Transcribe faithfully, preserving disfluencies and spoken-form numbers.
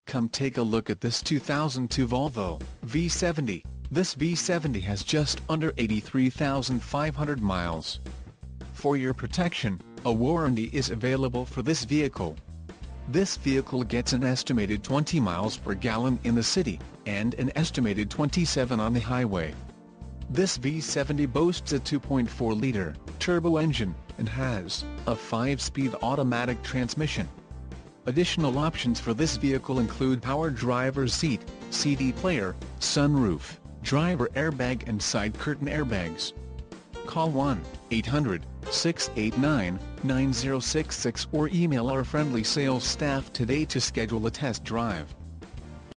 Come take a look at this two thousand two Volvo V seventy. This V seventy has just under eighty-three thousand five hundred miles. For your protection, a warranty is available for this vehicle. This vehicle gets an estimated twenty miles per gallon in the city, and an estimated twenty-seven on the highway. This V seventy boasts a two point four liter turbo engine, and has a five speed automatic transmission. Additional options for this vehicle include power driver's seat, C D player, sunroof, driver airbag and side curtain airbags. Call one eight hundred, six eight nine, nine zero six six or email our friendly sales staff today to schedule a test drive.